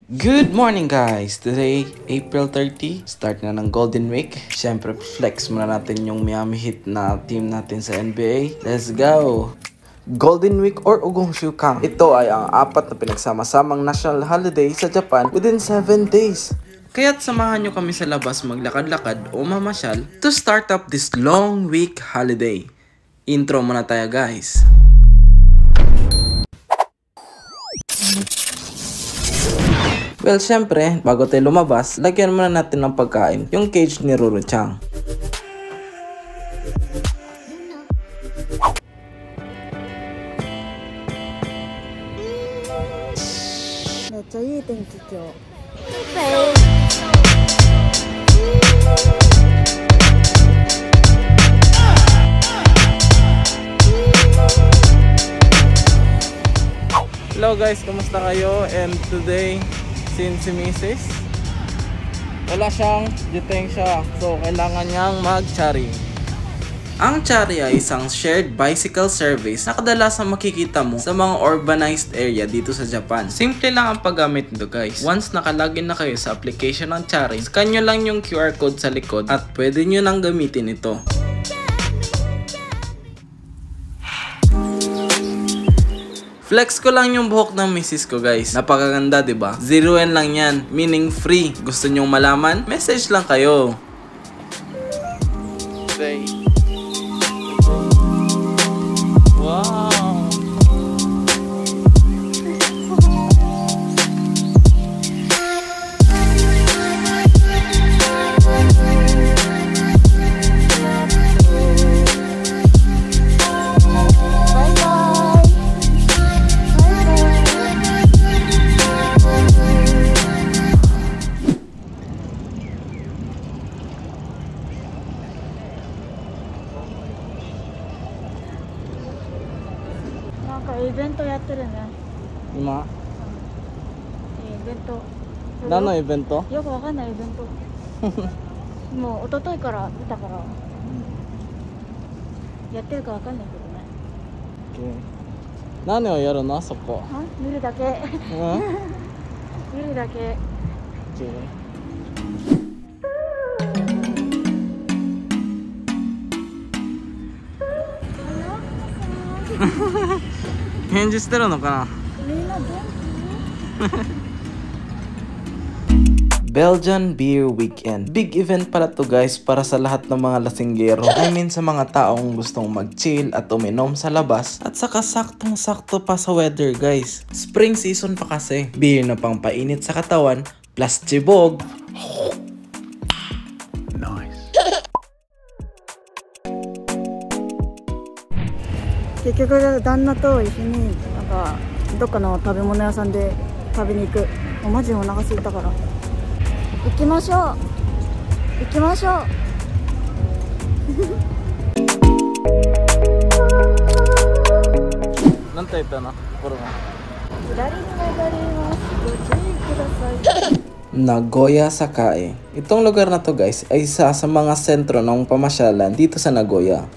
Good morning guys! Today, April 30, start na ng Golden Week. Siyempre, flex muna natin yung Miami Heat na team natin sa NBA. Let's go! Golden Week or Ugong Shukang. Ito ay ang apat na pinagsama-samang national holiday sa Japan within 7 days. Kaya't samahan nyo kami sa labas maglakad-lakad o mamasyal to start up this long week holiday. Intro muna tayo guys. Well, syempre, bago tayo lumabas, lagyan muna natin ng pagkain yung cage ni Ruru-chan. Hello guys, kamusta kayo? And today, since si Mrs. wala siyang detensya, so kailangan niyang mag-chari. Ang chari ay isang shared bicycle service na kadalasan makikita mo sa mga urbanized area dito sa Japan. Simple lang ang paggamit nito guys. Once nakalagin na kayo sa application ng chari, scan nyo lang yung QR code sa likod at pwede nyo nang gamitin ito. Flex ko lang yung buhok ng misis ko guys. Napakaganda, 'di ba? 0 yen lang 'yan, meaning free. Gusto niyo malaman? Message lang kayo. Wow. Event やってるね。 今？ イベント。 何のイベント？ よくわかんないイベント。もう一昨日から見たから。やってるかわかんないけどね。 何をやるのそこ？ 見るだけ。見るだけ。 返事してるのかなBelgian Beer Weekend. Big event pala to guys para sa lahat ng mga lasinggero. I mean sa mga taong gustong mag-chill at uminom sa labas. At saka saktong-sakto pa sa weather guys. Spring season pa kasi. Beer na pang painit sa katawan plus chibog. Nice. 結局旦那と一緒になんかどっかの食べ物屋さんで食べに行く。もうマジでお腹空いたから行きましょう行きましょうなんて言ったの？これは左に曲がりますご注意ください。 Nagoya Sakae. Itong lugar na to guys ay isa sa mga sentro ng pamasyalan dito sa Nagoya.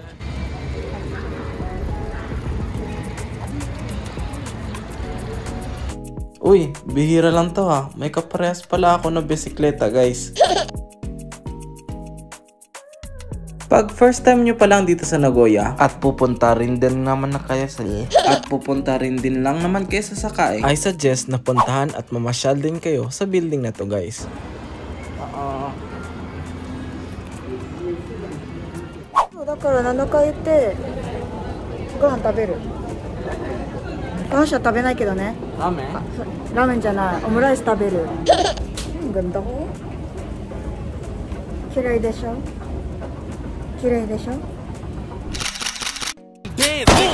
Uy, bihira lang to ha. May kaparehas pala ako na bisikleta guys. Pag first time nyo pa lang dito sa Nagoya at pupunta rin din naman na kayo sa lang naman kayo sa Sakae, I suggest na puntahan at mamasyal din kayo sa building na to guys. だから7回言ってご飯食べる。この人は食べないけどね。 ラーメン？ ラーメンじゃない、オムライス食べる。ganda ko。綺麗でしょ？綺麗でしょ？綺麗でしょ？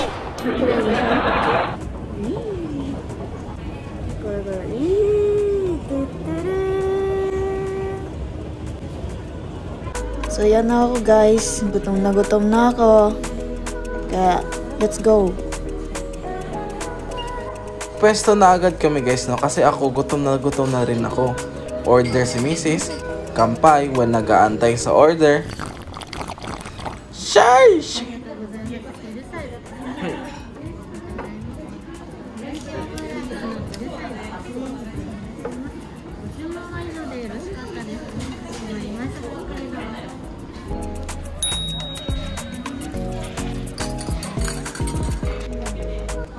これこれいいって言ってる。So yan na ako guys, gutom na ako. Kaya let's go. Pwesto na agad kami guys no kasi ako gutom na rin ako. Order si Mrs. Kampay while nag-aantay sa order. Shush!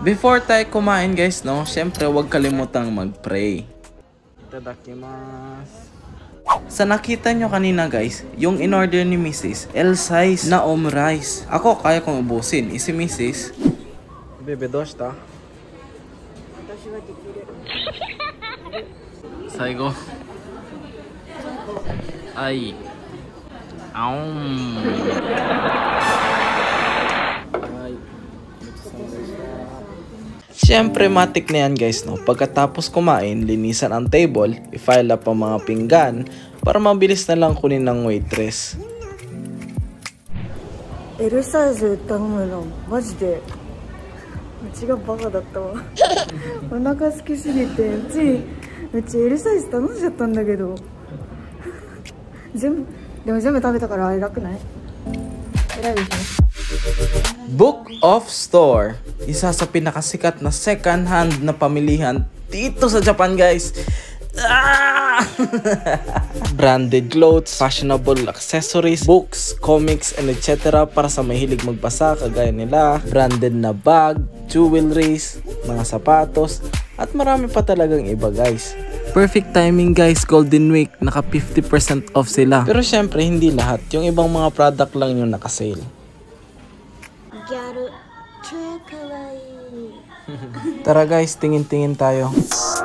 Before tayo kumain guys, no, syempre huwag kalimutang mag-pray. Itadakimasu. Sa nakita nyo kanina guys, yung in-order ni Mrs. L size na rice. Ako kaya kong ubusin. Si Mrs. Bebe, doshita? Saigo. Ay. Siyempre, matik na yan guys, no? Pagkatapos kumain, linisan ang table, i-file up ang mga pinggan para mabilis na lang kunin ng waitress. Lサイズ頼むのマジでうちがバカだったわお腹空きすぎてうち L サイズ頼んじゃったんだけどでも全部食べたからあれ楽ない偉いでしょ。 Book of Store, isa sa pinakasikat na second hand na pamilihan dito sa Japan guys. Branded clothes, fashionable accessories, books, comics, and etc. para sa mahilig magbasa kagaya nila, branded na bag, jewelries, mga sapatos, at marami pa talagang iba guys. Perfect timing guys, Golden Week, naka 50% off sila. Pero syempre hindi lahat, yung ibang mga product lang yung naka-sale. Tara guys, tingin-tingin tayo.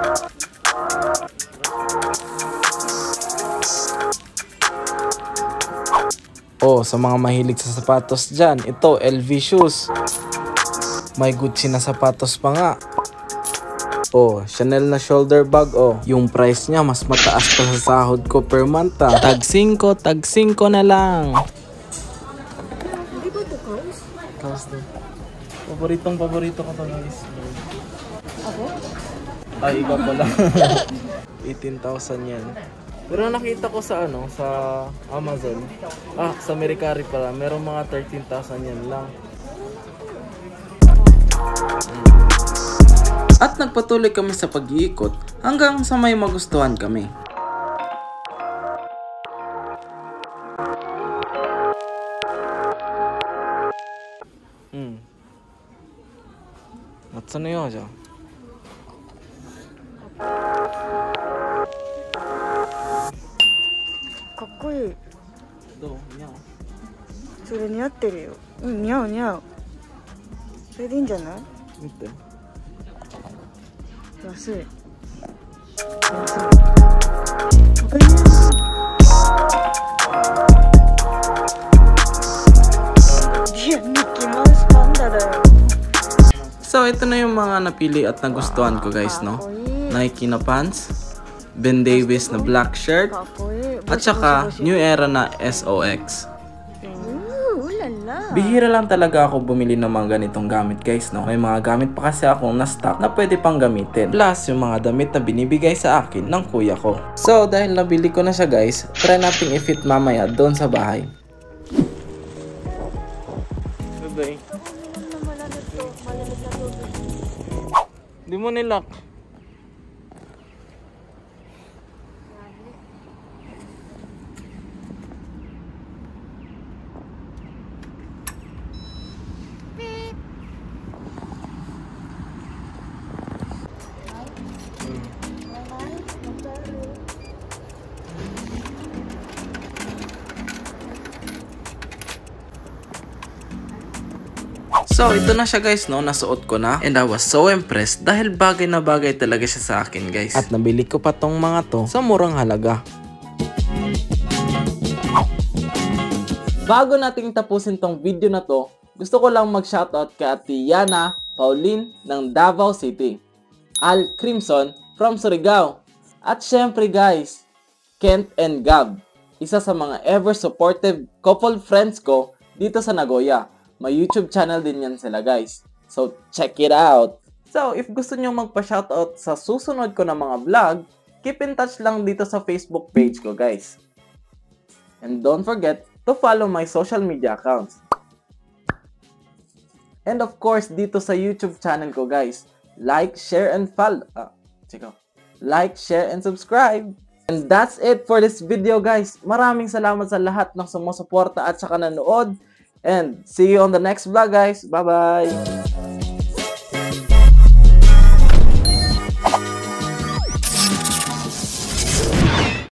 Oh, sa mga mahilig sa sapatos dyan, ito LV shoes. May Gucci na sapatos pa nga. Oh, Chanel na shoulder bag. Oh, yung price niya mas mataas pa sa sahod ko per month. Tag 5 na lang. Hindi ba ito kaos? Kaos to. Paborito ko to guys. Ako? Ay, iba pala. 18,000 yan. Pero nakita ko sa sa Amazon. Sa Mercari pala. Merong mga 13,000 yan lang. At nagpatuloy kami sa pag-iikot hanggang sa may magustuhan kami. Natsunoじゃん。 かっこいい。 どう？似合う？ それ似合ってるよ。うん、似合う。それでいいんじゃない？ 見て。 安い。いや、ミッキーマウスパンダだよ。 So, ito na yung mga napili at nagustuhan ko guys, no? Nike na pants, Ben Davis na black shirt, at saka New Era na SOX. Bihira lang talaga ako bumili ng mga ganitong gamit guys, no? May mga gamit pa kasi akong na-stock na pwede pang gamitin. Plus, yung mga damit na binibigay sa akin ng kuya ko. So, dahil nabili ko na siya guys, try nating i-fit mamaya doon sa bahay. Di mo nilock. So, ito na siya guys, no? Nasuot ko na. And I was so impressed dahil bagay na bagay talaga siya sa akin guys. At nabili ko pa tong mga to sa murang halaga. Bago nating tapusin tong video na to, gusto ko lang mag-shoutout kay Ate Yana Pauline ng Davao City, Al Crimson from Surigao, at syempre guys, Kent and Gab, isa sa mga ever supportive couple friends ko dito sa Nagoya. May YouTube channel din yan sila guys. So, check it out! So, if gusto nyo magpa-shoutout sa susunod ko na mga vlog, keep in touch lang dito sa Facebook page ko guys. And don't forget to follow my social media accounts. And of course, dito sa YouTube channel ko guys, like, share, and follow. Like, share, and subscribe! And that's it for this video guys. Maraming salamat sa lahat ng sumusuporta at saka nanood. And see you on the next vlog guys. Bye bye.